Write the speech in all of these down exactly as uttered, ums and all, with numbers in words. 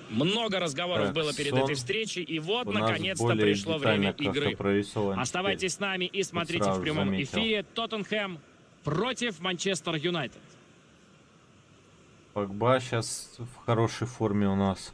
Много разговоров Так, было перед сон. этой встречей, и вот, У нас наконец-то, более пришло время детально игры. как-то прорисован Оставайтесь теперь. с нами и смотрите сразу в прямом заметил. эфире Тоттенхэм против Манчестер Юнайтед. Погба сейчас в хорошей форме у нас.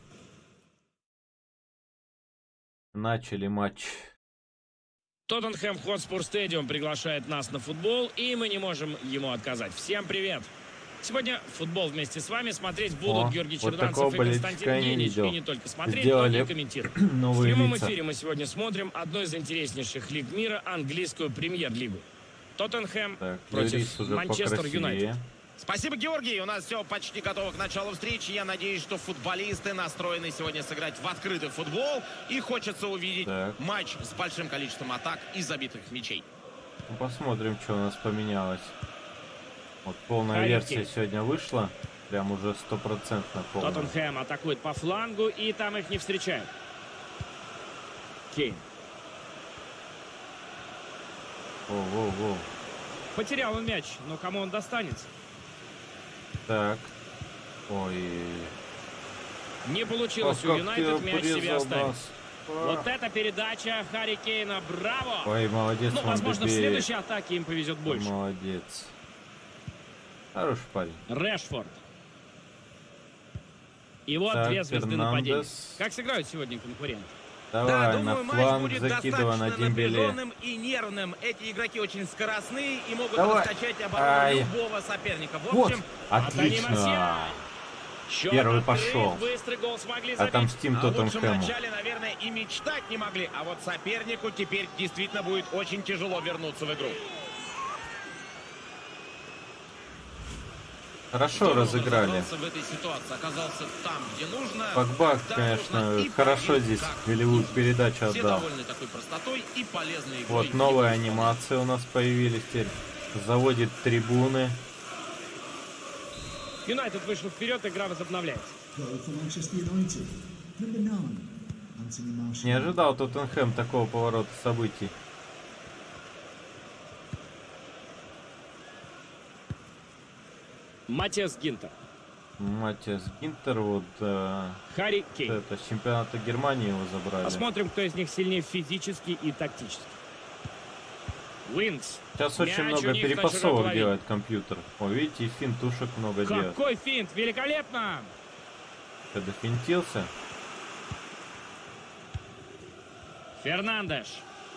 Начали матч. Тоттенхэм Хотспур Стадиум приглашает нас на футбол, и мы не можем ему отказать. Всем привет! Сегодня футбол вместе с вами смотреть будут О, Георгий вот Черданцев такого и болельщика Константин я не Генич. видел. И не только смотреть, Сделали но и комментировать. новые В прямом лица. эфире мы сегодня смотрим одну из интереснейших лиг мира, английскую премьер-лигу. Тоттенхэм Так, против Льюис уже Манчестер Юнайтед. покрасивее. Спасибо, Георгий. У нас все почти готово к началу встречи. Я надеюсь, что футболисты настроены сегодня сыграть в открытый футбол. И хочется увидеть Так. матч с большим количеством атак и забитых мячей. Ну, посмотрим, что у нас поменялось. Вот полная Харри версия Кейн. сегодня вышла. Прям уже стопроцентно полная. Тоттенхэм атакует по флангу, и там их не встречают. Кейн. Воу-воу-воу. Потерял он мяч, но кому он достанется? Так. Ой. Не получилось Ах, у как Юнайтед ты мяч себе порезал оставить. нас. Вот эта передача Харри Кейна. Браво! Ой, молодец, Ну, возможно, в Мандебе. следующей атаке им повезет больше. Молодец. Хороший парень. Решфорд. И вот Так, две звезды нападения. Фернандес. Как сыграют сегодня конкуренты? Давай, да, на думаю, матч фланг будет закидывай на достаточно Дембеле. напряженным и нервным. Эти игроки очень скоростные и могут Давай. раскачать оборону Ай. любого соперника. В Вот, общем, отлично. Счет Первый открыт, пошел. Быстрый гол смогли забить. Отомстим о лучшем Тоттенхэму. начале, наверное, и мечтать не могли. А вот сопернику теперь действительно будет очень тяжело вернуться в игру. Хорошо Здорово разыграли. разобрался в этой ситуации. Оказался там, где нужно. Погба, когда конечно, нужно, и хорошо побил, здесь как голевую нужно. передачу Все отдал. довольны такой простотой и полезной игрой. Вот новые анимации у нас появились теперь. Заводит трибуны. Юнайтед вышел вперед, игра возобновляется. Не ожидал Тоттенхэм такого поворота событий. Матиас Гинтер. Матиас Гинтер, вот э, Харри Кейн. это с чемпионата Германии его забрали. Посмотрим, кто из них сильнее физически и тактически. Уинкс. Сейчас очень Мяч у много них на чужой перепасовок половине. делает компьютер. О, видите, и финтушек много делает. Какой финт! Великолепно! Когда финтился. Фернандеш.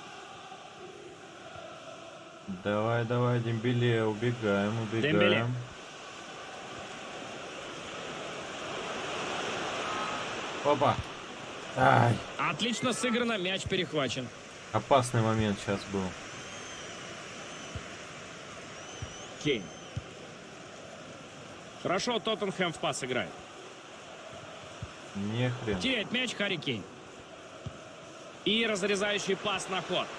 Давай, давай, Дембеле, убегаем, убегаем. Дембеле. Опа. Ай, Отлично сыграно, мяч перехвачен. опасный момент сейчас был. Кейн. Хорошо, Тоттенхэм в пас играет. Не хрен. Теряет мяч Харри Кейн. И разрезающий пас на ход.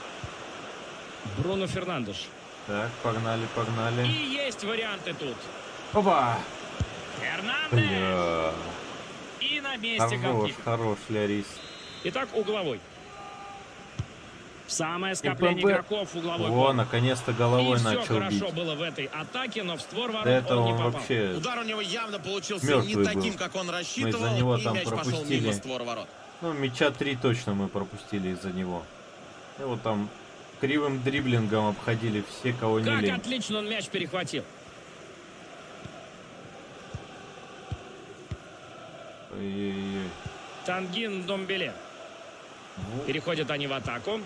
Бруно Фернандеш. Так, погнали, погнали. И есть варианты тут. Опа. Фернандеш. Бля. И на месте Хорош, голкипер. хорош, Лярис. Итак, угловой. Самое скопление УПБ. игроков угловой. Во, пол. наконец-то И головой все начал хорошо бить. было в этой атаке, но в створ До ворот этого он не он попал. вообще... Удар у него явно получился Мертвый не таким, был. как он Мы рассчитывал. из-за него И там мяч пошел пропустили. мимо створа ворот. Ну, мяча три точно мы пропустили из-за него. Его там кривым дриблингом обходили все, кого не Как лень. отлично он мяч перехватил. Ой-ой-ой. Тангин Домбеле. Ну, Переходят они в атаку.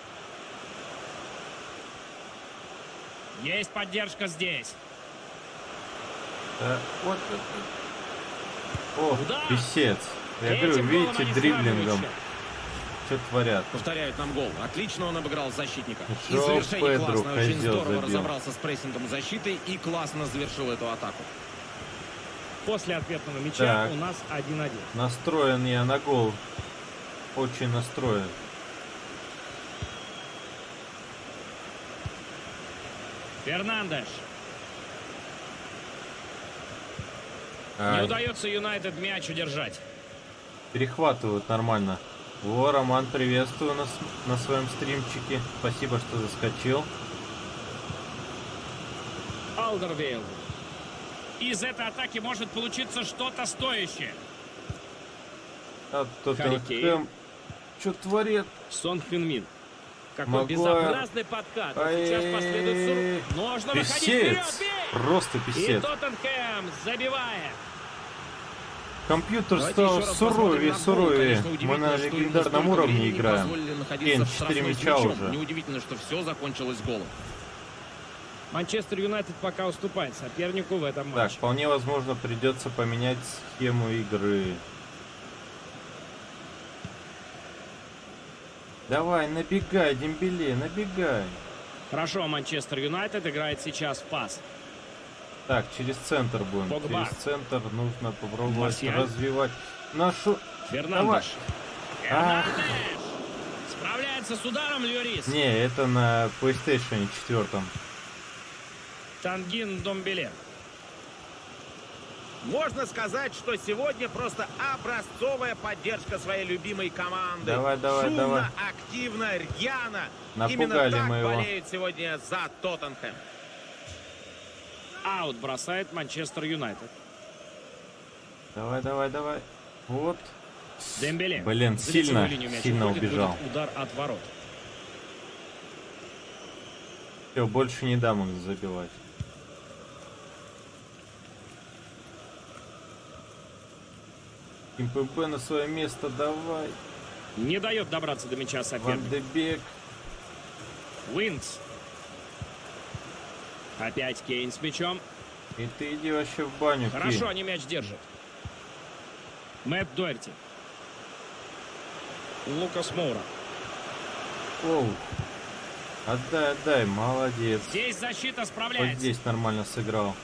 Есть поддержка здесь. да, вот это. О, Удар! писец. Я Этим говорю, голом видите, они дриблингом. сравнивают счет. Что творят? Повторяют нам гол. Отлично он обыграл защитника. И Жо завершение Педро классно. Очень козел здорово забил. разобрался с прессингом защиты и классно завершил эту атаку. После ответного мяча Так. у нас один-один. Настроен я на гол. Очень настроен. Фернандеш. Не Ай, удается Юнайтед мяч удержать. перехватывают нормально. О, Роман, приветствую нас на своем стримчике. Спасибо, что заскочил. Алдервейл. Из этой атаки может получиться что-то стоящее. А Харри Кейн. Тоттенхэм что творит? Сон Хын Мин. Какой Магуайр. безобразный подкат. А сейчас последует сур. Нужно выходить вперед. Писец. Бей! Просто И писец. Тоттенхэм забивает. Компьютер Давайте стал еще раз суровее и посмотрим на гол. суровее. Конечно, Мы удивительно, на что ему легендарном столько уровне времени играем. позволили находиться Кейн в четыре штрафной с мяча мячом. уже. Неудивительно, что все закончилось голом. Манчестер Юнайтед пока уступает сопернику в этом Так, матче. вполне возможно придется поменять схему игры. Давай, набегай, Дембеле, набегай. Хорошо, Манчестер Юнайтед играет сейчас в пас. Так, через центр будем. Погба. Через центр нужно попробовать Марсиаль. развивать нашу... Фернандеш. Ах. Фернандеш. Справляется с ударом Льюрис. Не, это на PlayStation четыре. Тангин Домбеле. Можно сказать, что сегодня просто образцовая поддержка своей любимой команды. Давай, давай, Шумно, давай. активно, рьяно. Напугали Именно так мы его. болеют сегодня за Тоттенхэм. Аут бросает Манчестер Юнайтед. Давай, давай, давай. Вот. Дембеле. Блин, За лицевую сильно, линию мяч сильно уходит, убежал. будет удар от ворот. Все, больше не дам их забивать. МПБ на свое место, давай. Не дает добраться до мяча Ван соперник. де Бек. Уинкс. Опять Кейн с мячом. И ты иди вообще в баню, Хорошо, Кейн. они мяч держат. Мэтт Дуэрти. Лукас Моура. Оу. Отдай, отдай, молодец. Здесь защита Вот справляется. здесь нормально сыграл.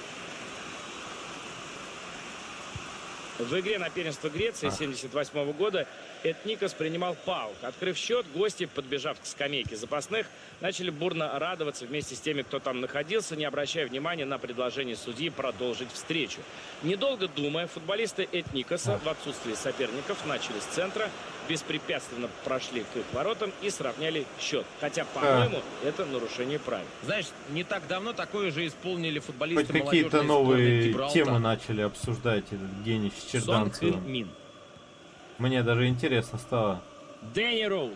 В игре на первенство Греции Ах. семьдесят восьмого года Этникос принимал ПАОК. Открыв счет, гости, подбежав к скамейке запасных, начали бурно радоваться вместе с теми, кто там находился, не обращая внимания на предложение судьи продолжить встречу. Недолго думая, футболисты Этникоса в отсутствии соперников начали с центра, беспрепятственно прошли к их воротам и сравняли счет. Хотя, по-моему, это нарушение правил. Знаешь, не так давно такое же исполнили футболисты Хоть какие-то молодежной новые сборной Гибралтара. темы начали обсуждать, этот гений с Сон Черданцевым. Хын Мин. Мне даже интересно стало. Дэнни Роуз.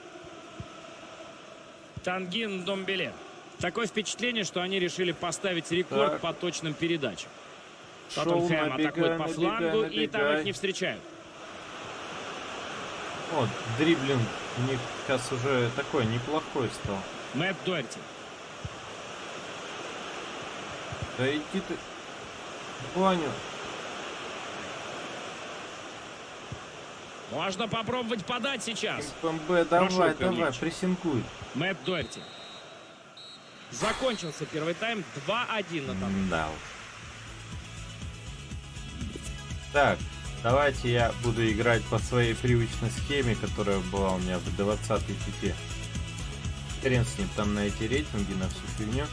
Тангин Домбеле. Такое впечатление, что они решили поставить рекорд Так. по точным передачам. Шоу, Тоттенхэм набегай, атакует по набегай, флангу, и там набегай. их не встречают. Вот, дриблинг у них сейчас уже такой неплохой стал. Мэтт Дуэрти. Да иди ты в баню. Можно попробовать подать сейчас. МПБ, давай, Прошел давай, мяч. прессингуй. Мэтт Дуэрти. Закончился первый тайм. два один на табло. Да уж. Так, давайте я буду играть по своей привычной схеме, которая была у меня в двадцатой фифе. Хрен с ним там на эти рейтинги, на всю фигню.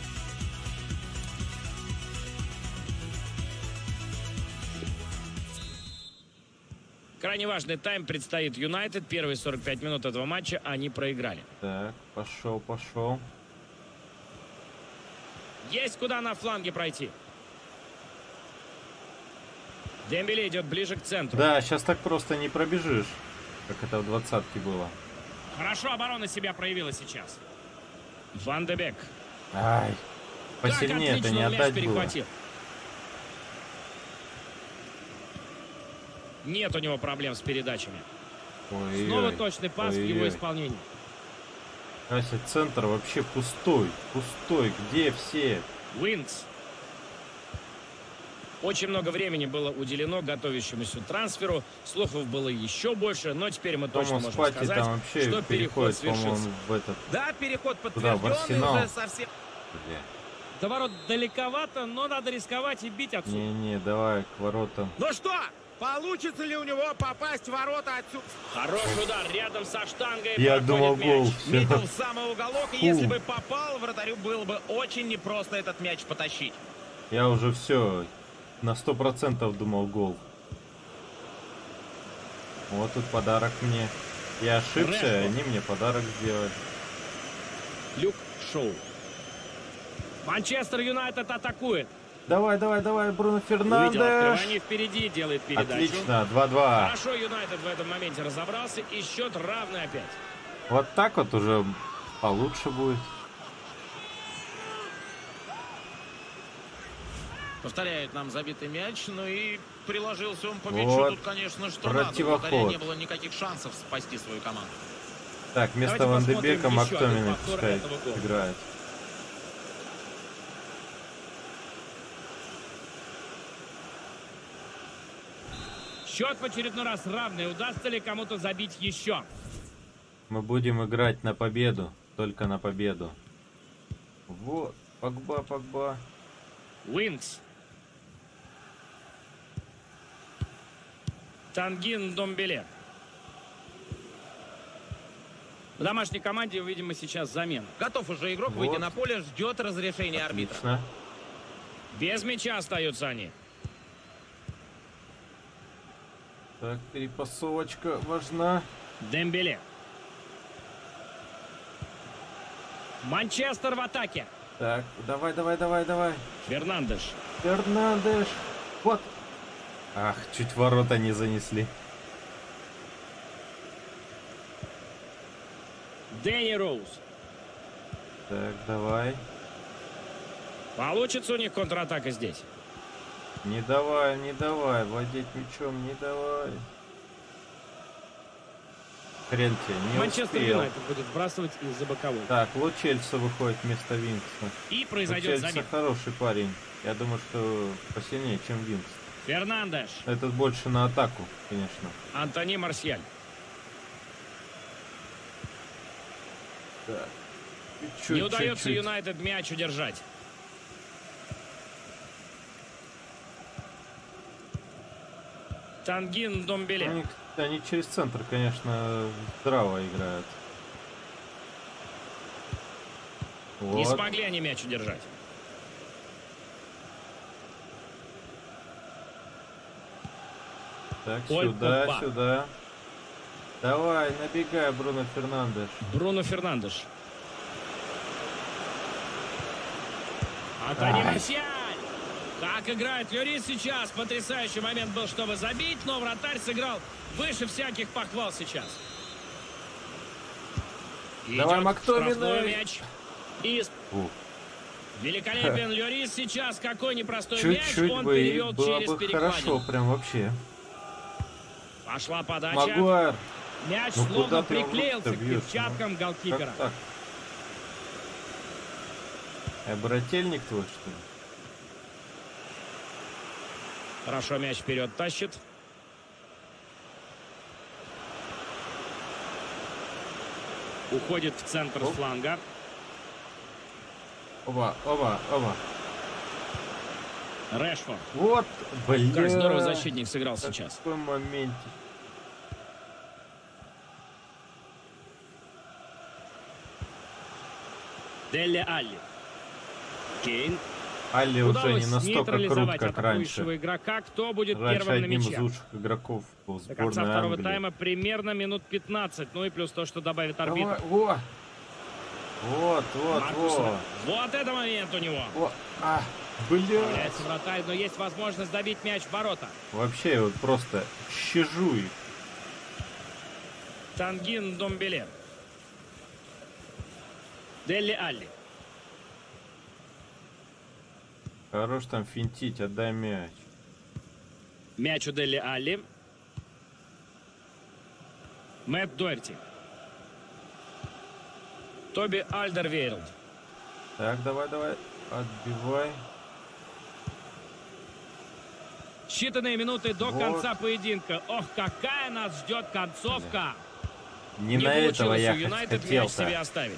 Крайне важный тайм предстоит Юнайтед. Первые сорок пять минут этого матча они проиграли. Так, пошел, пошел. Есть куда на фланге пройти. Дембеле идет ближе к центру. Да, сейчас так просто не пробежишь, как это в двадцатке было. Хорошо оборона себя проявила сейчас. Ван де Бек. Ай, посильнее это Как не отлично он мяч отдать было. перехватил. Нет у него проблем с передачами. Ой, Снова ой, точный пас в ой, его ой. исполнении. Ася, центр вообще пустой, пустой. Где все? Уинкс. Очень много времени было уделено готовящемуся трансферу. Слухов было еще больше, но теперь мы точно Томас можем Пати сказать, там вообще что переход переходит, свершился. по-моему, в этот... Да, переход Куда, в подтвержденный Арсенал? уже совсем. Бля. До ворот далековато, но надо рисковать и бить отсюда. Не-не, давай к воротам. Ну что, получится ли у него попасть в ворота отсюда? Хороший удар рядом со штангой. Я проходит думал, мяч. гол. Метил в самый уголок, и Фу. если бы попал, вратарю было бы очень непросто этот мяч потащить. Я уже все на сто процентов думал гол. Вот тут подарок мне. Я ошибся, Решфорд. они мне подарок сделали. Люк Шоу. Манчестер Юнайтед атакует. Давай, давай, давай, Бруно Увидел Фернандеш. открывание впереди, делает передачу. Отлично, два-два. Хорошо Юнайтед в этом моменте разобрался, и счет равный опять. Вот так вот уже получше будет. Повторяет нам забитый мяч, ну и приложился он по мячу. Вот. Тут, конечно, что Противоход. надо. У вратаря не было никаких шансов спасти свою команду. Так, вместо Давайте Ван де Бека посмотрим еще один Мактоминой повтор пускай этого гола. играет. Счет в очередной раз равный. Удастся ли кому-то забить еще? Мы будем играть на победу. Только на победу. Вот. Погба, Погба. Уинкс. Тангин Домбеле. В домашней команде увидим мы сейчас замену. Готов уже игрок, Вот. выйдя на поле, ждет разрешения арбитра. Отлично. Без мяча остаются они. Так, перепасовочка важна. Дембеле. Манчестер в атаке. Так, давай, давай, давай, давай. Фернандеш. Фернандеш. Вот. Ах, чуть ворота не занесли. Дэнни Роуз. Так, давай. Получится у них контратака здесь. Не давай, не давай. Владеть мячом не давай. Хрен тебе, не Манчестер успел. Юнайтед будет сбрасывать из-за боковой. Так, Лучельса выходит вместо Винкса. И произойдет Лучельса замена. хороший парень. Я думаю, что посильнее, чем Винкс. Фернандеш. Этот больше на атаку, конечно. Антони Марсиаль. Так. Чуть-чуть, Не удается чуть-чуть. Юнайтед мяч удержать. Тангин Домбеле. Они, они через центр, конечно, здраво играют. Не Вот. смогли они мяч удержать. Так, Поль сюда, Погба. сюда. Давай, набегай, Бруно Фернандеш. Бруно Фернандеш. Антони Ай. Марсиаль. Как играет Lloris сейчас. Потрясающий момент был, чтобы забить, но вратарь сыграл выше всяких похвал сейчас. Давай, Идет Мактоминой. штрафной мяч. И Фу. великолепен Lloris сейчас. Какой непростой мяч Чуть-чуть он бы и перевел было через бы хорошо, перекладину. прям вообще. Пошла подача. Магуайр. Мяч Ну, словно куда ты его приклеился в к руку-то бьешь? перчаткам Ну, голкипера. Как так? А брательник твой, что ли? Хорошо, мяч вперед тащит. Уходит в центр Оп. фланга. Оба, оба, оба. Решфорд. Вот, блин. Как здорово защитник сыграл сейчас. В каком моменте. Делли Алли. Кейн. Алли уже Удалось не настолько крут, нейтрализовать как атакующего раньше. игрока. Кто будет Раньше первым на одним из мяче? лучших игроков по До конца сборной второго Англии. тайма примерно минут пятнадцать. Ну и плюс то, что добавит Давай, арбитр. во. Вот, вот, Маркус вот. Ра- Вот это момент у него. Во. А, блядь. Является вратарь, но есть возможность добить мяч в ворота. Вообще, вот просто щажу их. Тангин Домбеле. Делли Алли. Хорош там финтить, отдай мяч. Мяч у Делли Алли. Мэтт Дуэрти. Тоби Альдервейрелд. Так, давай, давай. Отбивай. Считанные минуты до Вот. конца поединка. Ох, какая нас ждет концовка. Не, Не на этого получилось я у Юнайтед хотел мяч себе -то. оставить.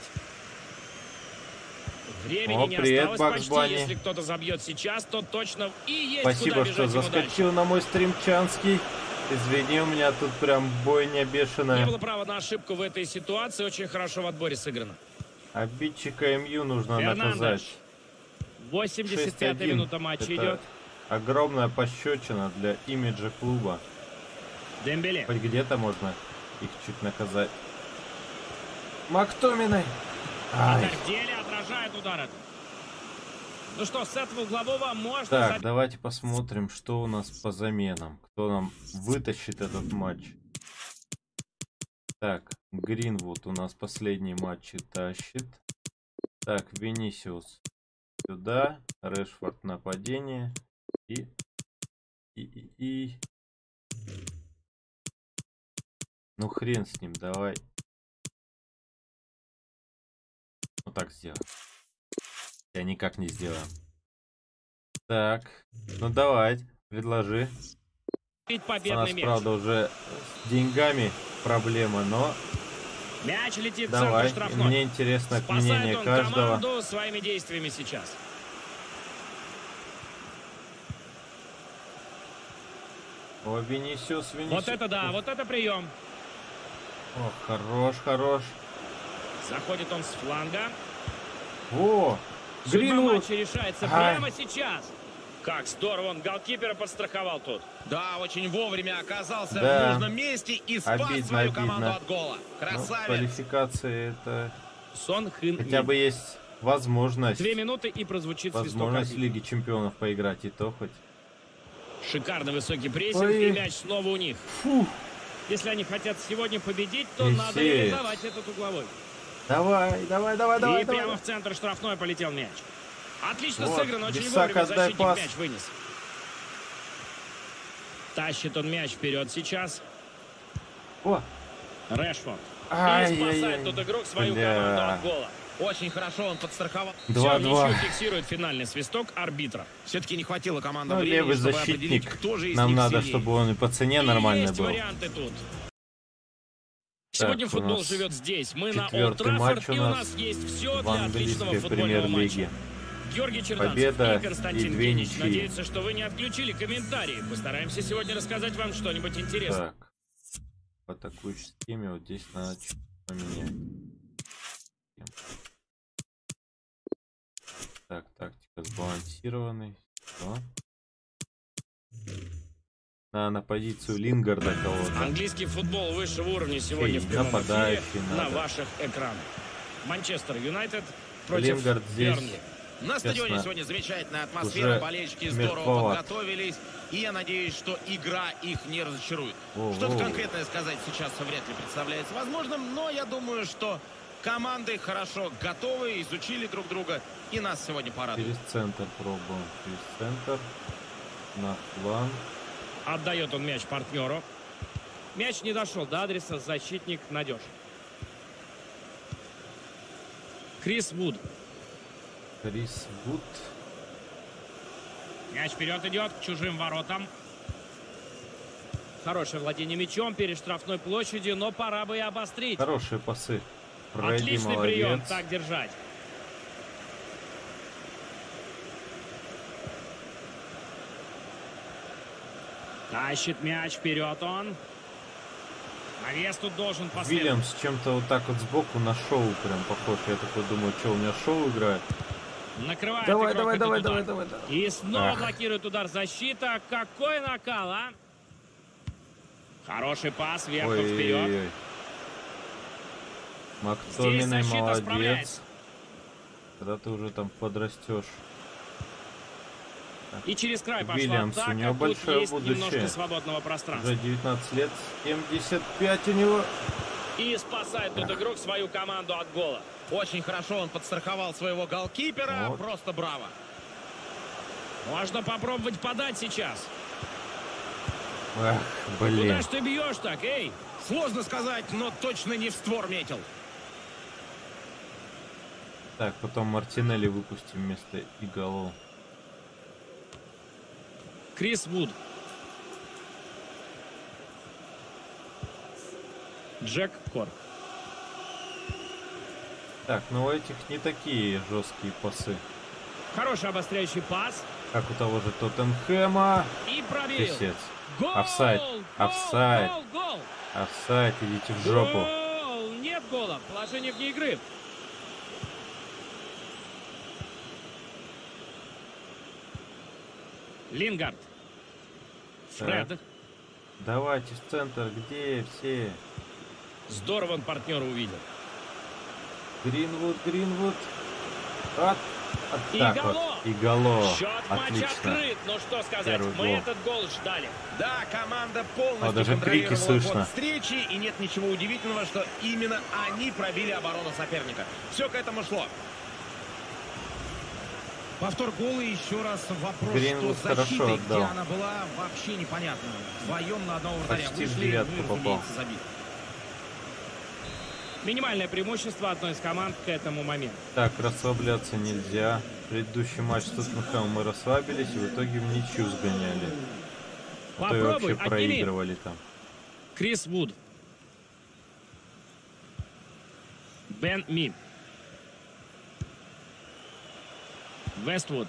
Времени О, не привет, осталось Бакс почти. Банни. Если кто-то забьет сейчас, то точно и есть Спасибо, куда что бежать ему дальше. заскочил на мой стримчанский. Извини, у меня тут прям бойня Не бешеная. было права на ошибку в этой ситуации. Очень хорошо в отборе сыграно. Обидчика эм ю нужно Фернандеш. наказать. восемьдесят шесть пятая один. минута матча Это идет. огромная пощечина для имиджа клуба. Дембеле. Хоть где-то можно их чуть наказать. Мактоминой. Ай, Вратарь в деле отражает удар этот. Ну что, с этого углового можно... Так, забить. давайте посмотрим, что у нас по заменам. Кто нам вытащит этот матч. Так, Гринвуд у нас последний матч тащит. Так, Винисиус сюда. Решфорд нападение. И... И... И... и... Ну хрен с ним, давай. Вот так сделаем. Я никак не сделаем. Так, ну давай, предложи. У нас, мяч. правда, уже с деньгами проблема, но Мяч летит давай. в центр штрафной. Мне интересно Спасает мнение он каждого. команду своими действиями сейчас. О, Винисиус, Винисиус. Вот это да, вот это прием. О, хорош, хорош. Заходит он с фланга. О, Судьба Гринвуд. матча решается Ай. прямо сейчас. Как здорово, он голкипера подстраховал тут. Да, очень вовремя оказался Да. в нужном месте и спас Обидно, свою обидно. команду от гола. Ну, Красавец. квалификации это Сон Хын хотя Мин. бы есть возможность. Две минуты и прозвучит свисток. Возможность арбитра. Лиги Чемпионов поиграть, и то хоть. Шикарно высокий прессинг, Ой. и мяч снова у них. Фу. Если они хотят сегодня победить, то Писец. надо реализовать этот угловой. Давай, давай, давай, И давай, прямо давай. в центр штрафной полетел мяч. Отлично Вот, сыграно, очень Бисак, вовремя отдай защитник пас. мяч вынес. Тащит он мяч вперед сейчас. О, Решфорд. И ай-яй-яй. спасает тут игрок свою Бля. команду от гола. Очень хорошо он подстраховал. Все, два-два. ничью фиксирует финальный свисток арбитра. Все-таки не хватило команды Ну, времени, левый чтобы определить, защитник. кто же из Нам них надо, сильнее. чтобы он и по цене И нормально есть был. варианты тут. Сегодня у футбол нас живет здесь. Мы на Олд четвертый матч Траффорд, у и у нас нас есть все в для отличного английской футбольного премьер-лиге. матча. Георгий Черданцев Победа и Константин и две Генич ничьи. надеются, что вы не отключили комментарии. Постараемся сегодня рассказать вам что-нибудь интересное. Так, в атакующей схеме вот здесь надо чуть поменять. Так, тактика сбалансированный. Все. На, на позицию Лингарда кого-то. Английский футбол высшего уровня сегодня Эй, в прямом эфире нападающий на надо. ваших экранах. Манчестер Юнайтед против Лингард здесь. Бернли. На стадионе Честно, сегодня замечательная атмосфера, уже болельщики здорово мертвоват. подготовились, и я надеюсь, что игра их не разочарует. О, Что-то о. конкретное сказать сейчас вряд ли представляется возможным, но я думаю, что команды хорошо готовы, изучили друг друга, и нас сегодня порадуют. Через центр пробуем. Через центр. На фланг. Отдает он мяч партнеру. Мяч не дошел до адреса, защитник надежен. Крис Вуд. Крис Вуд. Мяч вперед идет к чужим воротам. Хорошее владение мячом перед штрафной площадью, но пора бы и обострить. Хорошие пасы. Фредди Отличный молодец. прием, так держать. Тащит мяч вперед он. Навес тут должен последовать. Вильямс чем-то вот так вот сбоку на шоу прям похож. Я такой думаю, что у меня шоу играет. Накрывает Давай, игрок давай, этот давай, удар. давай, давай, давай. И снова Ах. блокирует удар защита. Какой накал, а? Хороший пас, вверх Ой, вперед. ой, ой. Мактоминой защита молодец. справляется. Когда ты уже там подрастешь. И через край пошла Вильямс, у атака. него Тут большое есть будущее. немножко свободного пространства. Уже девятнадцать лет, семьдесят пять у него. И спасает тут игрок свою команду от гола. Очень хорошо он подстраховал своего голкипера, Вот. просто браво. Можно попробовать подать сейчас. Эх, блин. Куда ж ты бьешь так, эй? Сложно сказать, но точно не в створ метил. Так, потом Мартинелли выпустим вместо Иголо. Крис Вуд. Джек Корк. Так, ну у этих не такие жесткие пасы, Хороший обостряющий пас. как у того же Тоттенхэма. И пробил. Писец. Гол! Офсайд. Гол! Офсайд. Гол! Гол! Офсайд, идите в жопу. Гол! Нет гола. Положение вне игры. Лингард. Фред. Так. Давайте в центр, где все? Здорово он партнера увидел. Гринвуд, Гринвуд. От, от И так вот. голов. И голо. Счет матча Отлично. открыт. Ну что сказать, Первый мы гол. этот гол ждали. Да, команда О, полностью даже крики контролировала слышно. ход встречи, и нет ничего удивительного, что именно они пробили оборону соперника. Все к этому шло. Повтор гола, еще раз вопрос, Гринвуд что хорошо защита, отдал. где она была, вообще непонятно. Вдвоем на одного вратаря Почти в вышли, девятку ну и, попал. разумеется, забили. Минимальное преимущество одной из команд к этому моменту. Так, расслабляться нельзя. Предыдущий матч с Тоттенхэмом мы расслабились и в итоге в ничью сгоняли. А то и Попробуй, вообще отними. проигрывали там. Крис Вуд. Бен Ми. Вествуд.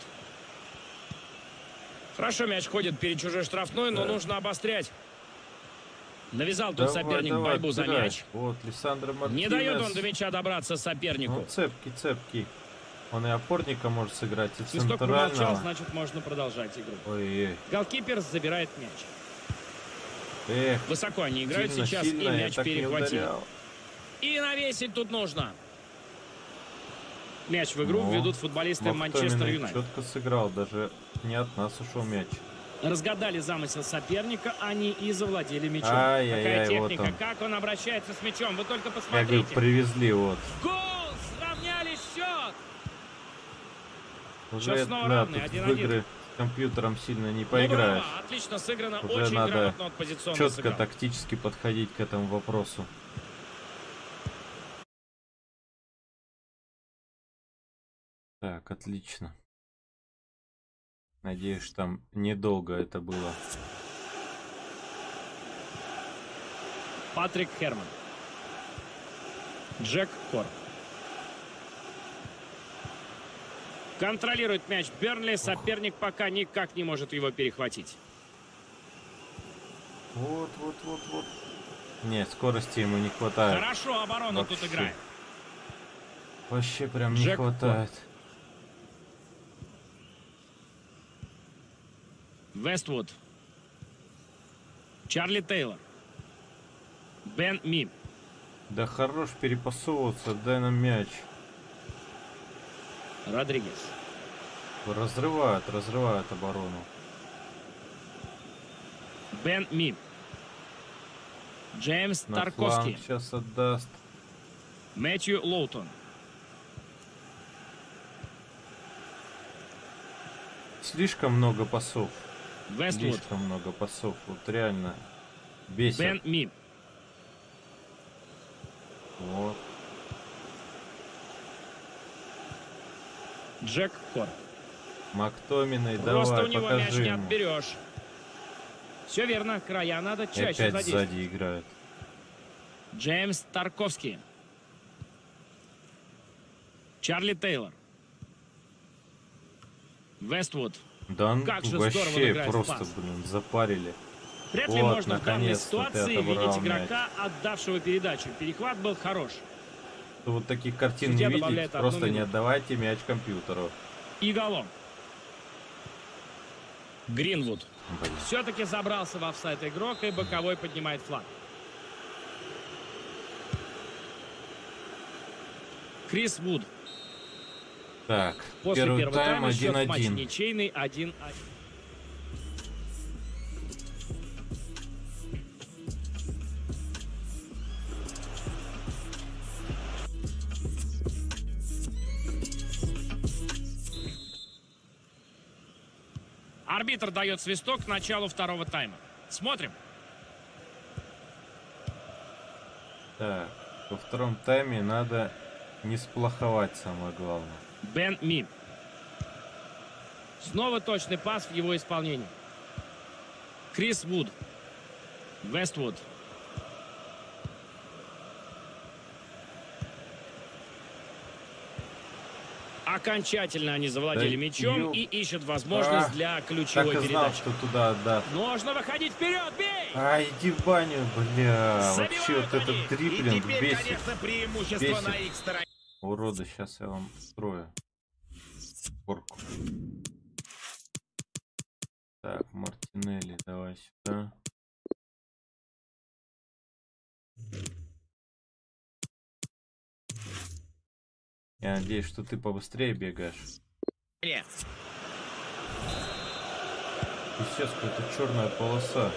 Хорошо, мяч ходит перед чужой штрафной, но Да. нужно обострять. Навязал тут Давай, соперник давай, борьбу за отбирай. мяч. Вот, Лиссандро Мартинес. Не дает он до мяча добраться сопернику. Ну, цепкий, цепкий. Он и опорника может сыграть, и Свисток промолчал, центрального. значит, можно продолжать игру. Ой-ой. Голкипер забирает мяч. Эх, Высоко они играют сильно, сейчас, сильно и я мяч так не перехватили. ударял. И навесить тут нужно. Мяч в игру Ну, введут футболисты Манчестер Мактоминой Юнайтед. четко сыграл, даже не от нас ушел мяч. Разгадали замысел соперника, они и завладели мячом. Ай-яй-яй, Какая вот техника, он. как он обращается с мячом. Вы только Я говорю, посмотрите. привезли вот. Гол! Сравняли счет! Уже Счет это, снова да, равный, тут в один-один. игры с компьютером сильно не Ну, поиграешь. браво, отлично сыграно, Уже очень надо грамотно от позиционно четко сыграл. тактически подходить к этому вопросу. Так, отлично. Надеюсь, что там недолго это было. Патрик Херман. Джек Корп. Контролирует мяч Бернли. Соперник пока никак не может его перехватить. Вот, вот, вот, вот. Нет, скорости ему не хватает. Хорошо оборону тут Вообще. играет. Вообще прям не Джек хватает. Вествуд. Чарли Тейлор. Бен Ми. Да хорош перепасовываться, дай нам мяч. Родригес. Разрывают, разрывают оборону. Бен Ми. Джеймс На Тарковский. фланг сейчас отдаст. Мэтью Лоутон. Слишком много пасов. Вествуд. Слишком много пасов. Вот реально бесит. Бен Ми. Вот. Джек Корп. Мактоминой, Просто давай, у него мяч покажи не ему. отберешь. Все верно, края надо И чаще опять задействовать. сзади играют. Джеймс Тарковский. Чарли Тейлор. Вествуд. Да ну Как же здорово вообще играет в просто, пас. блин, запарили. Вряд ли Вот, можно в данной наконец-то ты ситуации отобрал видеть игрока, отдавшего передачу. Перехват был хорош. Вот таких картин Судья не видеть, добавляет одну просто не минуту. отдавайте мяч компьютеру. И голом. Гринвуд. Блин. Все-таки забрался в офсайд игрок, и боковой поднимает флаг. Крис Вуд. Так, После первый первого тайм тайма счет в матче один-один. ничейный один один. Арбитр дает свисток к началу второго тайма. Смотрим. Так, во втором тайме надо не сплоховать, самое главное. Бен Ми. Снова точный пас в его исполнении. Крис Вуд. Вествуд. Окончательно они завладели Да мячом ё- и ищут возможность А, для Так ключевой и знал, передачи. что туда отдаст. Нужно выходить вперед, бей! А, иди в баню, бля. Забивают Вообще вот они. этот И дриблинг теперь, бесит. конечно, преимущество Бесит. на их стороне. Уроды, сейчас я вам устрою. Порку. Так, Мартинелли, давай сюда. Я надеюсь, что ты побыстрее бегаешь. Исчез какая-то черная полоса.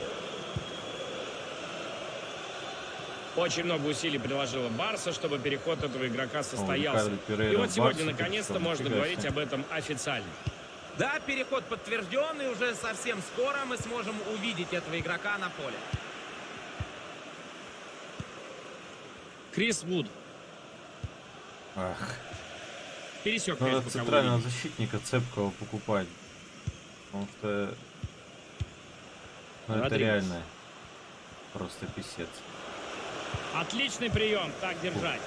Очень много усилий приложила Барса, чтобы переход этого игрока состоялся. О, И вот сегодня Барса, наконец-то можно говорить об этом официально. Да, переход подтвержден, и уже совсем скоро мы сможем увидеть этого игрока на поле. Крис Вуд. Ах. Пересек Надо боковую центрального линию. защитника цепкого покупать. Потому что... Ну, это Родригес. реально просто писец. Отличный прием, так держать.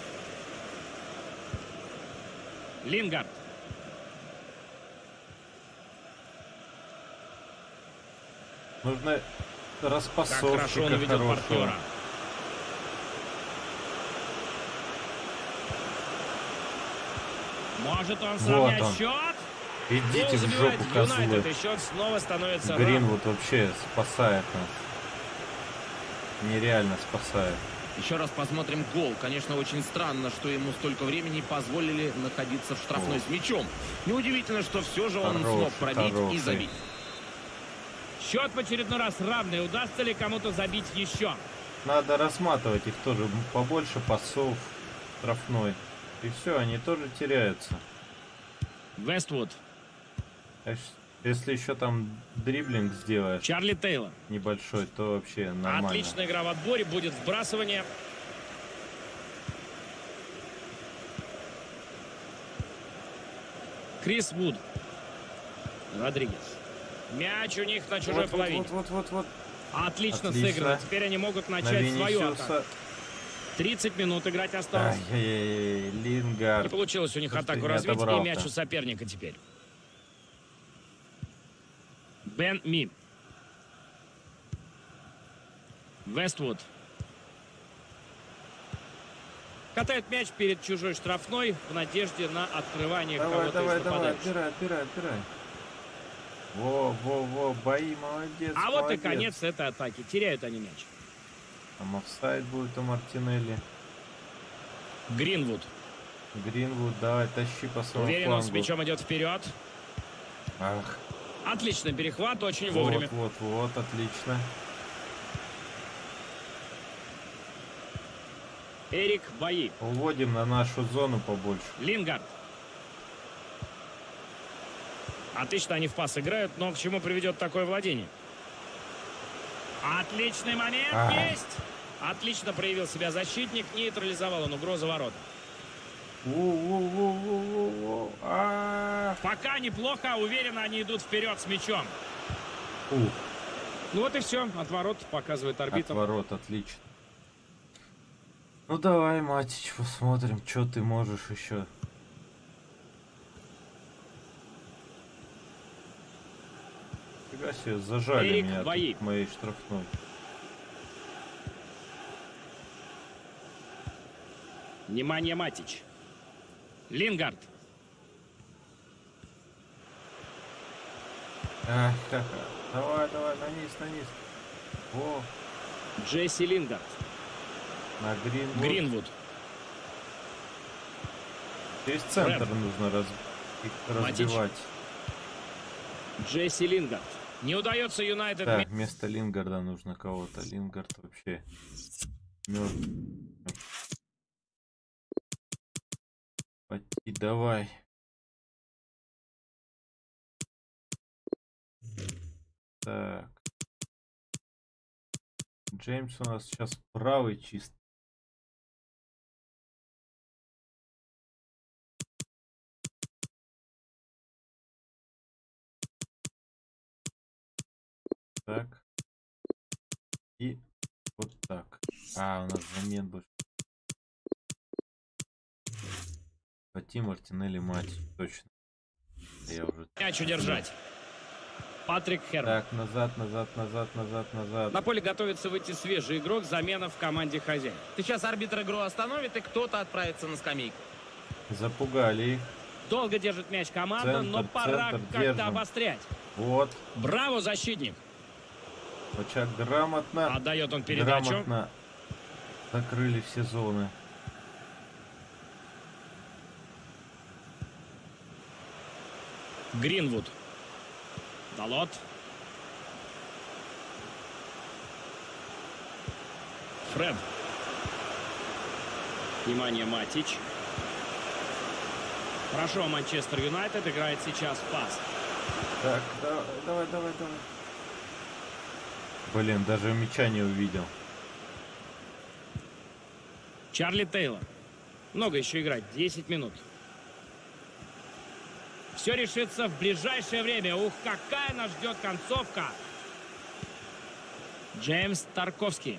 Лингард. Нужно Как распасовщика хорошо он ведет хорошего. партнера. Может он сравнять он. счет? Идите Гол в забивает жопу, Юнайтед, козлы. и счет снова становится Грин равным. вот вообще спасает нас. Нереально спасает. Еще раз посмотрим гол. Конечно, очень странно, что ему столько времени позволили находиться в штрафной О. с мячом. Неудивительно, что все же он Хороший, смог пробить хороший. и забить. Счет в очередной раз равный. Удастся ли кому-то забить еще? Надо рассматривать их тоже. Побольше пасов штрафной. И все, они тоже теряются. Вествуд. А ш- Если еще там дриблинг сделаешь Чарли Тейлор. небольшой, то вообще нормально. Отличная игра в отборе. Будет вбрасывание. Крис Вуд. Родригес. Мяч у них на чужой Вот, половине. вот, вот, вот, вот. Отлично, Отлично. сыграно. Теперь они могут На начать свою атаку. Винисиуса. тридцать минут играть осталось. Ай-яй-яй, Лингард. Не получилось у них Что ж ты атаку не развить, и отобрал-то? мяч у соперника теперь. Бен Ми. Вествуд. Катает мяч перед чужой штрафной в надежде на открывание Давай, кого-то давай, из давай, нападающих. отбирай, отбирай, отбирай. Во, во, во, бои, молодец, А вот и молодец. конец этой атаки. Теряют они мяч. Там офсайд будет у Мартинелли. Гринвуд. Гринвуд, давай, тащи по своему Уверенно он с флангу. мячом идет вперед. Ах, Отличный перехват, очень вовремя. вот, вот, вот, отлично. Эрик Баи. Уводим на нашу зону побольше. Лингард. Отлично они в пас играют, но к чему приведет такое владение? Отличный момент А. есть. Отлично проявил себя защитник, нейтрализовал он угрозу ворот. Воу-воу-воу-воу-воу. А. Пока неплохо, уверенно они идут вперед с мячом. Ух, Ну вот и все, от ворот показывает арбитр. отворот, отлично. Ну давай, Матич, посмотрим, что ты можешь еще. Фига себе, зажали Эрик меня Баи. тут моей штрафной. Внимание, Матич. Лингард. Ах, ха-ха. Давай, давай, на низ, на низ. Во, Джесси Лингард. на Гринвуд. Гринвуд. Через центр Рэм. нужно раз... их Матич. разбивать. Джесси Лингард. Не удается Юнайтед. Так, вместо Лингарда нужно кого-то. Лингард вообще мертв. Пойти, давай. Так. Джеймс у нас сейчас правый чист. Так. И вот так. А, у нас замен больше. Фати, Мартинелли, мать. Точно. Я уже... Мяч удержать. Патрик Херн. Так, назад, назад, назад, назад, назад. На поле готовится выйти свежий игрок, замена в команде хозяин. Сейчас арбитр игру остановит, и кто-то отправится на скамейку. Запугали их. Долго держит мяч команда, Центр, но пора центр, как-то держим. обострять. Вот. Браво, защитник. Почак грамотно. Отдает он передачу. Грамотно закрыли все зоны. Гринвуд. Далот. Фред. Внимание, Матич. Хорошо, Манчестер Юнайтед играет сейчас в пас. Так, давай, давай, давай, давай. Блин, даже мяча не увидел. Чарли Тейлор. Много еще играть. десять минут. Все решится в ближайшее время. Ух, какая нас ждет концовка. Джеймс Тарковский.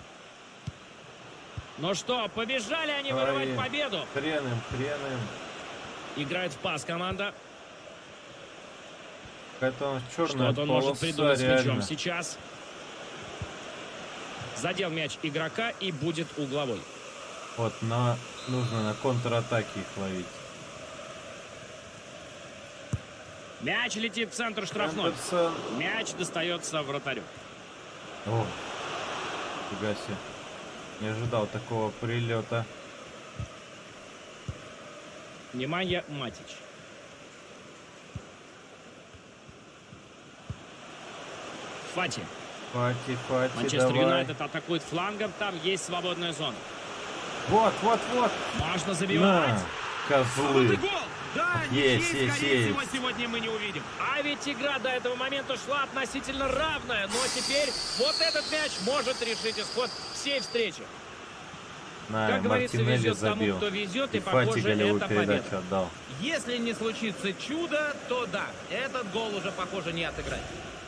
Ну что, побежали они вырывать Ой, победу. Хрен им, хрен им. Играет в пас команда. Это черная Что-то он может придумать с мячом реально. сейчас. Задел мяч игрока и будет угловой. Вот, на, нужно на контратаке их ловить. Мяч летит в центр штрафной. Андерсон. Мяч достается вратарю. О, фига себе. Не ожидал такого прилета. Внимание, Матич. Фати. Фати, Фати, Манчестер давай. Юнайтед атакует флангом. Там есть свободная зона. Вот, вот, вот. Можно забивать. На, козлы. Гол! Да, Есть, ничьей, есть, скорее есть. всего, сегодня мы не увидим. А ведь игра до этого момента шла относительно равная. Но теперь вот этот мяч может решить исход всей встречи. На, Как говорится, Мартинелли везет тому, забил. кто везет, и, Фати похоже, голевую это передачу победа. отдал. Если не случится чудо, то да, этот гол уже, похоже, не отыграть.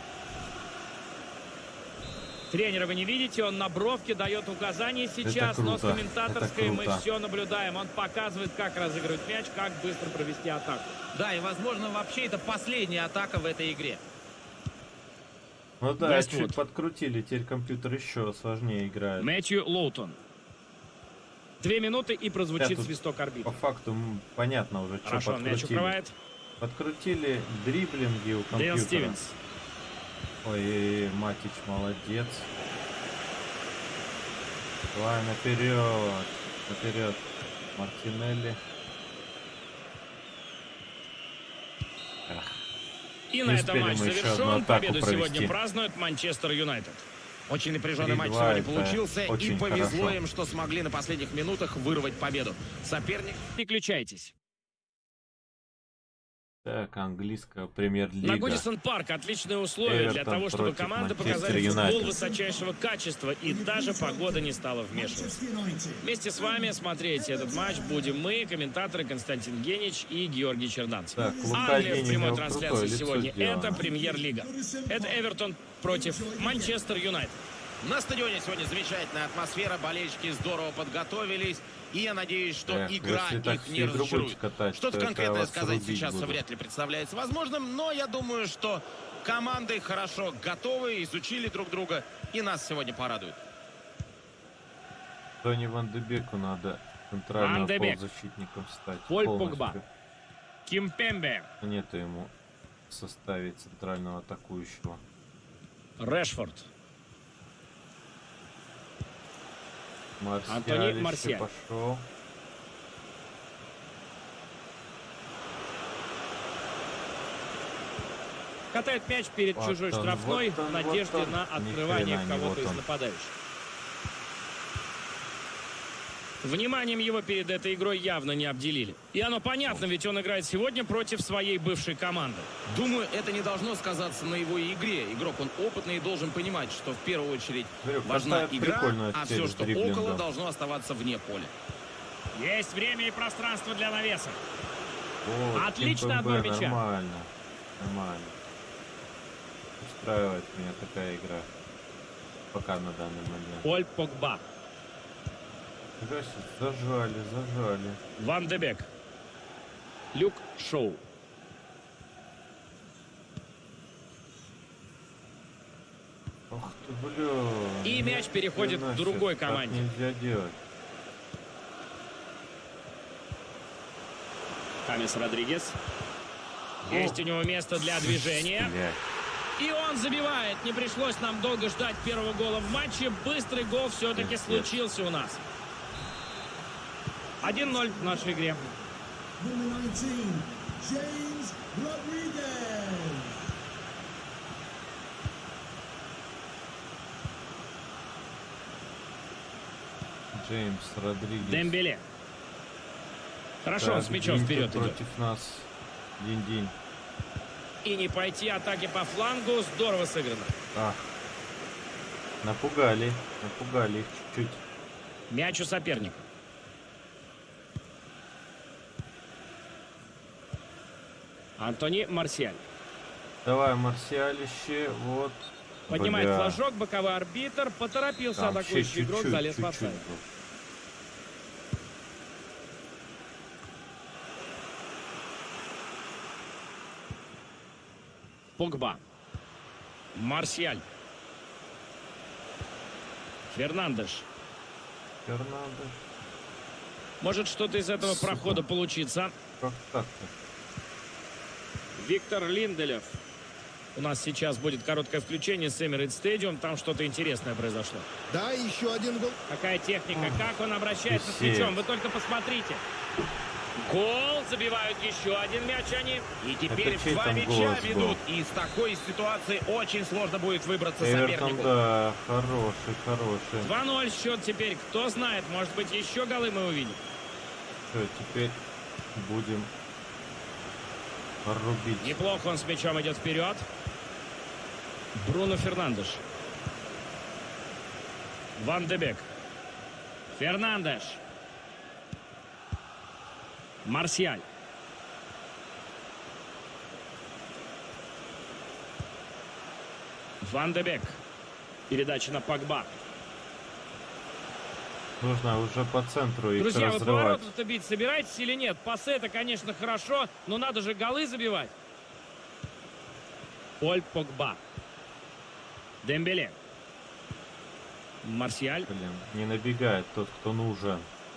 Тренера вы не видите, он на бровке дает указания сейчас, но с круто, комментаторской это мы круто. все наблюдаем. Он показывает, как разыгрывать мяч, как быстро провести атаку. Да, и, возможно, вообще это последняя атака в этой игре. Ну да, Вествуд. чуть подкрутили, теперь компьютер еще сложнее играет. Мэтью Лоутон. Две минуты и прозвучит Я тут свисток По арбитра. факту м, понятно уже, что Хорошо, мяч подкрутили. укрывает. Подкрутили дриблинги у Дейл компьютера. Стивенс. Ой, Матич молодец. Давай наперед. Наперед. Мартинелли. Эх. И Не на этом успели матч мы еще одну завершен. атаку Победу провести. сегодня празднует Манчестер Юнайтед. Очень напряженный матч три-два, сегодня это получился, и очень повезло хорошо. им, что смогли на последних минутах вырвать победу. Соперник... Переключайтесь. Так, английская премьер-лига. На Гудисон Парк отличные условия для Эвертон того, чтобы против команды Манчестер показали футбол Юнайтед. высочайшего качества, и даже погода не стала вмешиваться. Вместе с вами смотреть этот матч будем мы, комментаторы Константин Генич и Георгий Черданцев. Так, Лука Англия в Генич, прямой у него трансляции крутое лицо сегодня. сделано. Это премьер-лига. Это Эвертон против Манчестер Юнайтед. На стадионе сегодня замечательная атмосфера, болельщики здорово подготовились, и я надеюсь, что Эх, игра если так их не всей трубочкой разочарует. катать, Что-то то я конкретное вас сказать рубить сейчас буду. вряд ли представляется возможным, но я думаю, что команды хорошо готовы, изучили друг друга, и нас сегодня порадуют. Тони Ван де Беку надо центральным Ван де Бек. полузащитником стать. Поль полностью. Погба. Кимпембе. Нету ему в составе центрального атакующего. Решфорд. Марсиаль Антони еще Марсиаль. пошел. Катает мяч перед Вот чужой он, штрафной вот он, в надежде вот он. на Ни открывание хрена не кого-то вот из он. нападающих. Вниманием его перед этой игрой явно не обделили. И оно понятно, ведь он играет сегодня против своей бывшей команды. Думаю, это не должно сказаться на его игре. Игрок, он опытный и должен понимать, что в первую очередь Говорю, важна катает игра, прикольно а теперь все, с что дриблингом. около, должно оставаться вне поля. Есть время и пространство для навеса. Вот, Отлично, Кимпембе, отбор мяча. Нормально. Нормально. Устраивает меня такая игра. Пока на данный момент. Поль Погба. Гасит, зажали, зажали. Ван де Бек. Люк Шоу. Ох ты, бля. И мяч переходит к другой команде. Так нельзя делать. Хамис Родригес. Есть у него место для движения. Блядь. И он забивает. Не пришлось нам долго ждать первого гола в матче. Быстрый гол все-таки случился у нас. один ноль в нашей игре. Джеймс Родригес. Дембеле. Хорошо, он Так, с мячом Динь вперед идет. против нас. Динь-динь. И не пойти атаки по флангу. Здорово сыграно. А. Напугали. Напугали их чуть-чуть. Мяч у соперника. Антони Марсиаль. Давай, Марсиалище. Вот. Поднимает Бля. флажок, боковой арбитр. Поторопился Там атакующий чуть-чуть, игрок, залез в чуть-чуть офсайд. был. Погба. Марсиаль. Фернандеш. Фернандеш. Может что-то из этого Сука. прохода получится. Как так-то? Виктор Линделев. У нас сейчас будет короткое включение с Эмirates Stadium. Там что-то интересное произошло. Да, еще один гол. Какая техника, как он обращается с Писец. мячом. Вы только посмотрите. Гол, забивают еще один мяч они. И теперь Это чей два там мяча голос был? ведут. И из такой ситуации очень сложно будет выбраться Эвертон, сопернику. да, хороший, хороший. два ноль счет теперь. Кто знает, может быть, еще голы мы увидим. Что, теперь будем рубить. Неплохо он с мячом идет вперед. Бруно Фернандеш. Ван де Бек. Фернандеш. Марсиаль. Ван де Бек. Передача на Погба. Нужно уже по центру их Друзья, вы разрывать. поворот бить собираетесь или нет? Пасы это, конечно, хорошо, но надо же голы забивать. Поль Погба. Дембеле. Марсиаль. Блин, не набегает тот, кто нужен.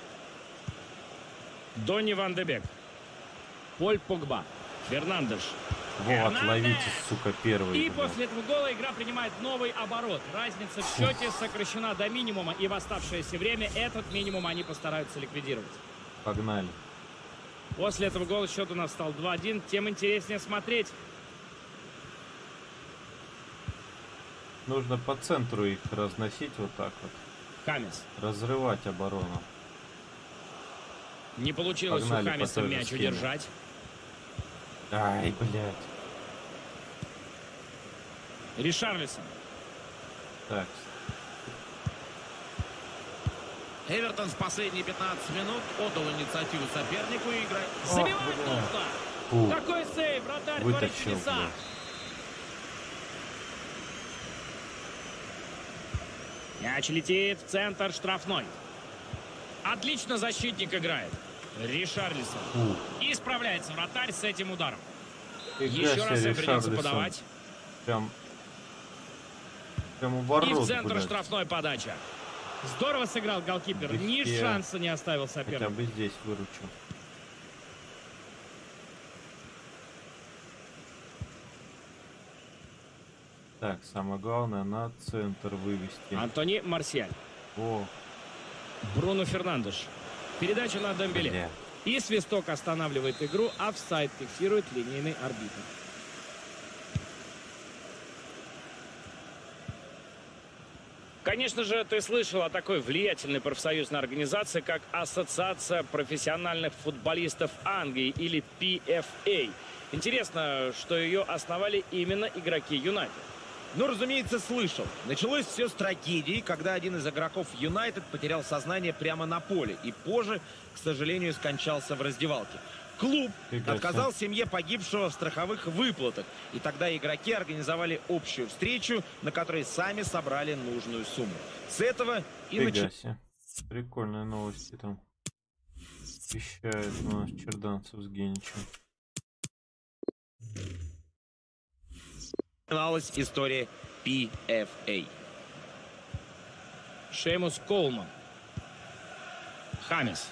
Донни Ван де Бек. Поль Погба. Фернандеш. Вот, Фернандеш! ловите, сука, первый. И блин. после этого гола игра принимает новый оборот. Разница в счете сокращена до минимума, и в оставшееся время этот минимум они постараются ликвидировать. Погнали. После этого гола счет у нас стал два один. Тем интереснее смотреть. Нужно по центру их разносить вот так вот. Хамес. Разрывать оборону. Не получилось Погнали у Хамеса по той же мяч схеме. удержать. Ай, блядь. Ришарлисон. Так, Эвертон в последние пятнадцать минут отдал инициативу сопернику и играет. Забивать бля. нужно. фу, Какой сейв, вратарь творит вытащил, чудеса. блядь. Мяч летит в центр штрафной. Отлично защитник играет. Ришарлисон. Фу. И справляется вратарь с этим ударом. Фига Еще себе, раз им придется Ришарлисон. подавать. Прям, прям у И ворот, в центр блядь. штрафной подача. Здорово сыграл голкипер. Ни Бехе. шанса не оставил Хотя сопернику. бы здесь выручу. Так, самое главное на центр вывести. Антони Марсиаль. О, Бруно Фернандеш. Передача на Дембеле. бля. И свисток останавливает игру. Офсайд фиксирует линейный арбитр. Конечно же, ты слышал о такой влиятельной профсоюзной организации, как Ассоциация профессиональных футболистов Англии, или пи эф эй. Интересно, что ее основали именно игроки Юнайтед. Ну, разумеется, слышал. Началось все с трагедии, когда один из игроков Юнайтед потерял сознание прямо на поле. И позже, к сожалению, скончался в раздевалке. Клуб Фига отказал семье погибшего в страховых выплатах. И тогда игроки организовали общую встречу, на которой сами собрали нужную сумму. С этого и Фига началось. себе. Прикольные новости там. Вещает у нас Черданцев с Геничем. Начиналась история пи эф эй. Шеймус Коулман. Хамес.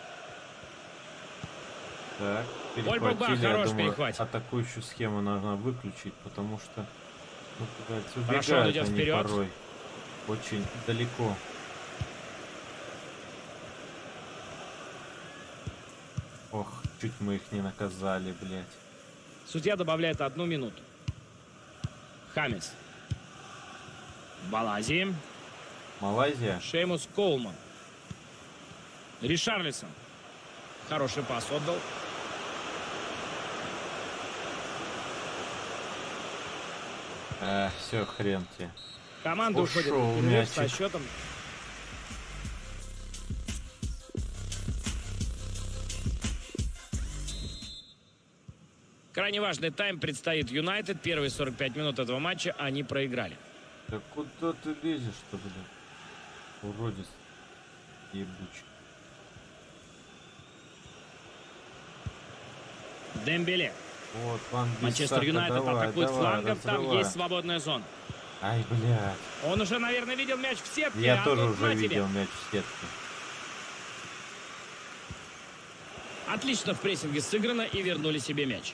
Так, Поль Погба, перехватили, я хорош думаю, перехват. атакующую схему нужно выключить, потому что, ну, как говорится, Хорошо, он убегают идет они вперед. порой очень далеко. Ох, чуть мы их не наказали, блядь. Судья добавляет одну минуту. Хамес. Балази. Малайзия? Шеймус Коулман. Ришарлисон. Хороший пас отдал. А, все, хрен тебе. Команда Ушел уходит в перерыв со мячик. счетом. Крайне важный тайм предстоит Юнайтед. Первые сорок пять минут этого матча они проиграли. Да куда ты лезешь-то, блин? Уродец. Ебучий. Дембеле. Вот, Ван Манчестер Бисака, Юнайтед давай, атакует давай, флангом. Там разрывай. есть свободная зона. Ай, блядь. Он уже, наверное, видел мяч в сетке. Я а тоже тут уже на тебе. видел мяч в сетке. Отлично в прессинге сыграно и вернули себе мяч.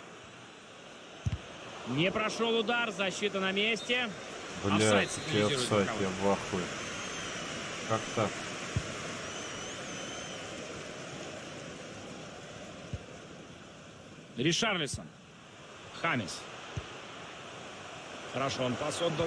Не прошел удар, защита на месте. Офсайд Блядь, ты сигнализирует офсайд, руководство. я в ахуе. Как так? Ришарлисон. Хамис. Хорошо, он пас отдал.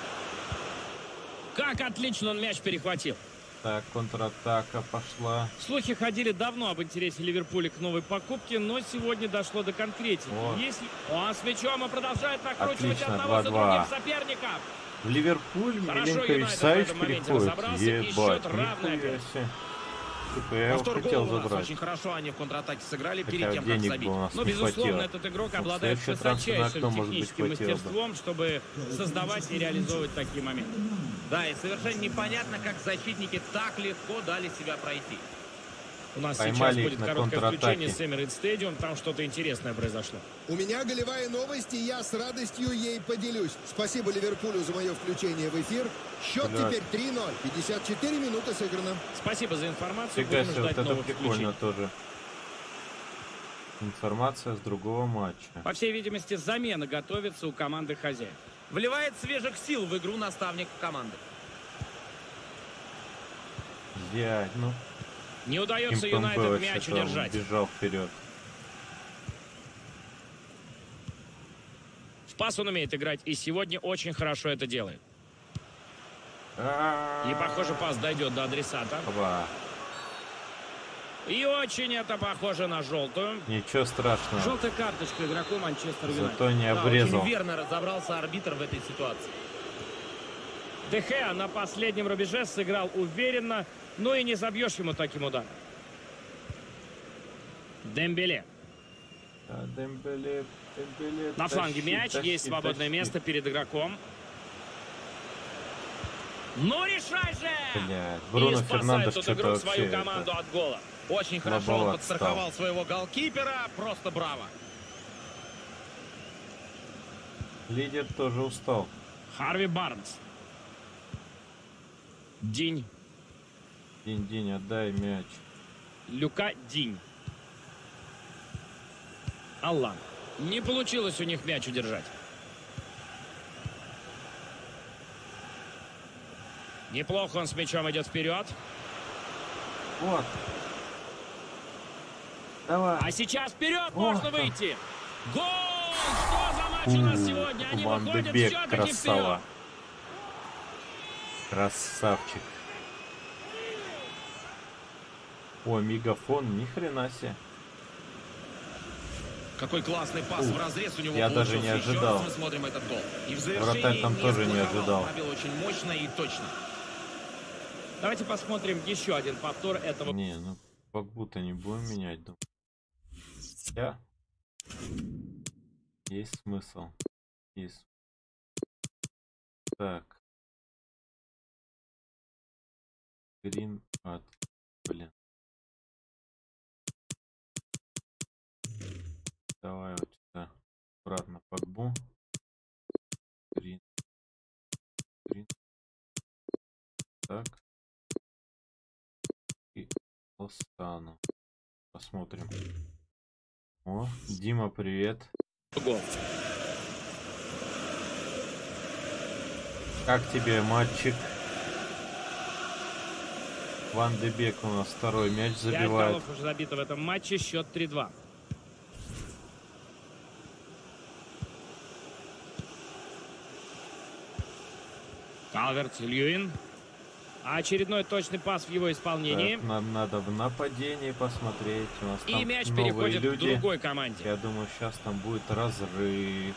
Как отлично он мяч перехватил. Так, контратака пошла. Слухи ходили давно об интересе Ливерпуля к новой покупке, но сегодня дошло до конкретики. Вот. Если он с мячом и продолжает накручивать Отлично, одного за два-два. другим соперников. В Ливерпуль Хорошо, Миленкович Юнайтед в Савич этом моменте переходит. разобрался, и Ебать, счет равный нихуя опять. себе. Типа я его Повтор хотел гола у нас. забрать. Очень хорошо они в контратаке сыграли Хотя перед тем, как денег забить. бы у нас Но, не безусловно, хватило. этот игрок Ну, обладает следующее трансферное высочайшим окно, может быть, техническим хватило бы. мастерством, чтобы создавать и реализовывать такие моменты. Да, и совершенно непонятно, как защитники так легко дали себя пройти. У нас Поймали сейчас их будет на короткое контратаке. включение с Эмираtes Стадиум. Там что-то интересное произошло. У меня голевая новость, и я с радостью ей поделюсь. Спасибо Ливерпулю за мое включение в эфир. Счет Блядь. теперь три ноль. пятьдесят четыре минуты сыграно. Спасибо за информацию. Фига Будем себе, вот ждать это новых прикольно включений. тоже. Информация с другого матча. По всей видимости, замена готовится у команды хозяев. Вливает свежих сил в игру наставник команды. Я, ну, Не удается Кимпембе Юнайтед вообще мяч там удержать. бежал вперед. В пас он умеет играть, и сегодня очень хорошо это делает. И, похоже, пас дойдет до адресата. Оба. И очень это похоже на желтую. Ничего страшного. Желтая карточка игроку Манчестер Юнайтед. Зато не Да, обрезал. очень верно разобрался арбитр в этой ситуации. Де Геа на последнем рубеже сыграл уверенно, но и не забьешь ему таким ударом. Дембеле. Да, Дембеле, Дембеле, На фланге тащи, мяч, тащи, есть свободное тащи. место перед игроком. Ну решай же! Блядь, И Бруно спасает Фернандеш тот что-то игрок вообще свою это, команду от гола. Очень хорошо Слабоват он подстраховал стал. своего голкипера. Просто браво. лидер тоже устал. Харви Барнс. Динь. Динь-динь, отдай мяч. Люка Динь. Аллан. Не получилось у них мяч удержать. Неплохо он с мячом идет вперед. Вот. Давай. А сейчас вперед О, можно как. выйти. Гол! Что за матч у нас сегодня? Они Ван де выходят Бек, все-таки красава. вперед. Красавчик. О, мегафон, ни хрена себе. Какой классный пас Ух, в разрез у него я даже получился. не Еще ожидал. раз мы смотрим этот гол. И в Вратарь завершении там тоже не сблоковал. ожидал. Пробил очень мощно и точно. Давайте посмотрим еще один повтор этого. Не, ну как будто не будем менять, думаю. Я. Есть смысл. Есть. Так. Грин от. Блин. Давай вот сюда. Обратно Погбу. Грин. Грин. Так. И Лостану. Посмотрим. О, Дима, привет. Гол. Как тебе матчик? Ван де Бек у нас второй мяч Пять забивает. голов уже забито в этом матче. Счет три-два. Калверт-Льюин. Очередной точный пас в его исполнении. Так, нам надо в нападении посмотреть. У нас И там мяч новые переходит люди. к другой команде. Я думаю, сейчас там будет разрыв.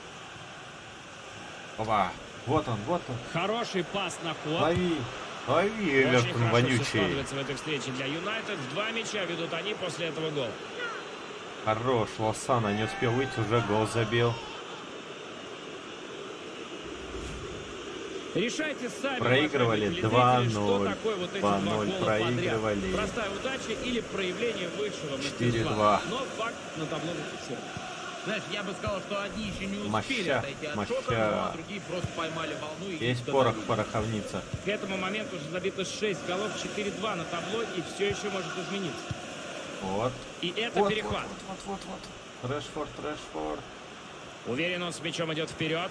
Опа. Вот он, вот он. Хороший пас на ход. Лови. Лови, Очень Эвертон хорошо все вонючий. складывается в этой встрече для Юнайтед. Два мяча ведут они после этого гола. Хорош. Лосана не успел выйти, уже гол забил. Решайте сами. Проигрывали уважаемые два телезрители, что ноль. такое вот эти два два ноль гола проигрывали. подряд. Простая удача или проявление высшего четыре мастерства. два. Но факт на табло зафиксирован. Знаешь, я бы сказал, что одни еще не успели Моща, отойти от моща. шока, ну, а другие просто поймали волну и Есть додавили. порох, пороховница. К этому моменту уже забито шесть голов, четыре-два на табло, и все еще может измениться. Вот. И это Вот, перехват. вот, вот, вот, вот. Решфорд, Решфорд. Уверен, он с мячом идет вперед.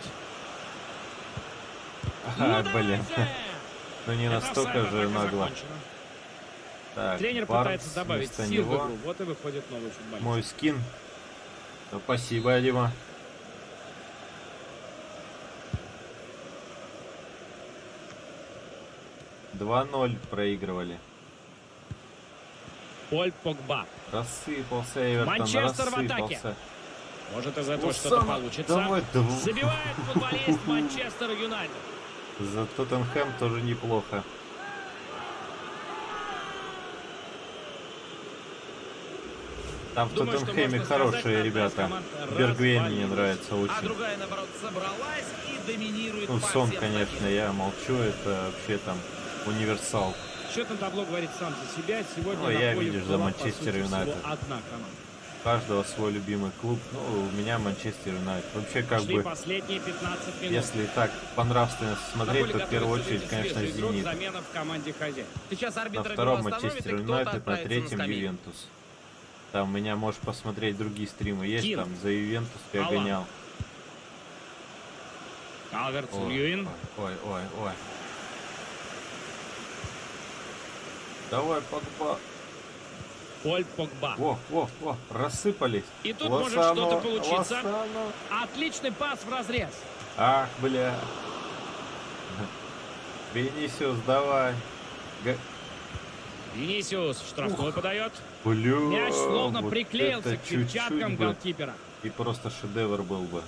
Ага, Ну, блин. давайте! Ну не Это настолько офсайд, же атака нагло. закончена. Так, Тренер Барнс пытается добавить вместо сил в него. игру. Вот и выходит новый футболист. Мой скин. Ну, спасибо, Дима. два ноль проигрывали. Поль Погба. Рассыпался Эвертон, Манчестер в атаке. рассыпался. Может, из этого Лосана, что-то получится. давай, давай. Забивает футболист Манчестер Юнайтед. За Тоттенхэм тоже неплохо. Там в Думаю, что Тоттенхэме можно хорошие сказать, одна из ребята. команд Бергвейн мне развалилась. нравится А очень. другая, наоборот, собралась и доминирует Ну, по Сон, всем конечно, статьям. я молчу, это вообще там универсал. Счет на табло говорит сам за себя. Сегодня Ну, на я, поле видишь, в за была, Манчестер по сути, Юнайтед. всего одна команда. У каждого свой любимый клуб. Ну, у меня Манчестер Юнайтед. Вообще, как Шли бы, последние пятнадцать минут. если так по нравственности На смотреть, поле то в первую готовится очередь, выйти конечно, свежий игрок, Зенит. замена в команде хозяин. Сейчас На арбитр втором игру остановит, Манчестер и кто-то Юнайтед, на отправится третьем скамейку. Ювентус. Там у меня можешь посмотреть другие стримы. Есть Кин. там за Ювентус я Алан. гонял. Калверт Ой, Льюин. ой, ой, ой. Давай, Погба. Поль Погба. О, о, о, рассыпались. И тут может Лосано, что-то получиться. Лосано. Отличный пас в разрез. Ах, бля. Венисиус, давай. Г- Винисиус в штрафной подает. Бля, Мяч словно вот приклеился это к перчаткам чуть-чуть бы. голкипера. И просто шедевр был бы.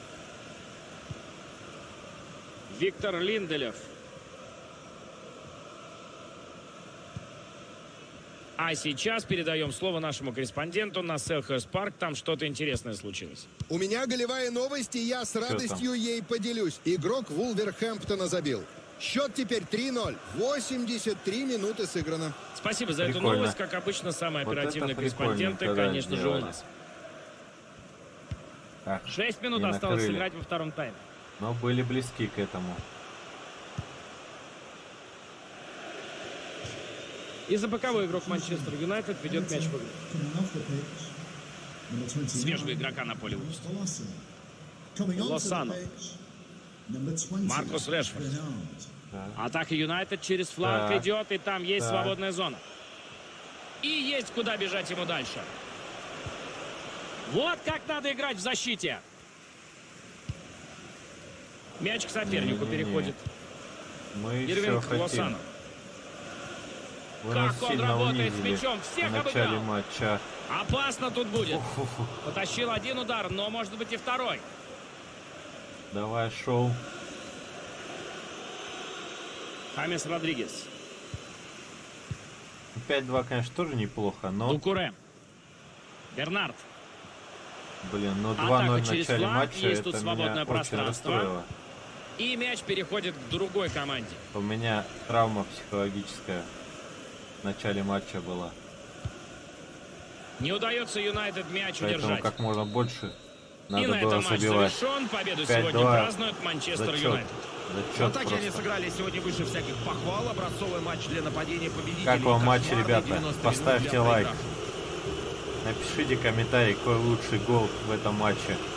Виктор Линделев. А сейчас передаем слово нашему корреспонденту на Селхерст Парк. Там что-то интересное случилось. У меня голевая новость, и я с радостью ей поделюсь. Игрок Вулверхэмптона забил. Счет теперь три ноль. восемьдесят три минуты сыграно. Спасибо за эту Прикольно. новость. Как обычно, самые Вот оперативные это прикольно, корреспонденты, когда конечно же, у сделали. нас. Так, Шесть минут не осталось накрыли. сыграть во втором тайме. но были близки к этому. И за боковой игрок Манчестер Юнайтед ведет мяч в игру. Свежего игрока на поле выпустил. Лосано. Маркус Решфорд. Атака Юнайтед через фланг Так. идет, и там есть Так. свободная зона. И есть куда бежать ему дальше. Вот как надо играть в защите. Мяч к сопернику Не-не-не. переходит. Мы еще Ирвинг хотим. Лосано. Вы нас Как он сильно работает с унизили мячом, в всех начале обыграл. матча. Опасно тут будет. Ух-ух-ух. Потащил один удар, но может быть и второй. Давай, шоу. Хамес Родригес. пять-два, конечно, тоже неплохо, но, Дукуре. Бернард. блин, но Атака два ноль в через начале фланг, матча, есть это тут свободное меня очень пространство. расстроило. И мяч переходит к другой команде. У меня травма психологическая в начале матча была. Не удается Юнайтед мяч Поэтому удержать. как можно больше И надо на было этом матч забивать. завершен. Победу пять-два. сегодня празднует Манчестер Зачет. Юнайтед. Зачет В атаке они просто. сыграли сегодня выше всяких похвал. Образцовый матч для нападения победителей. Как вам матч, Кошмарные ребята? девяносто минут Поставьте для лайк. проигравших. Напишите комментарий, какой лучший гол в этом матче.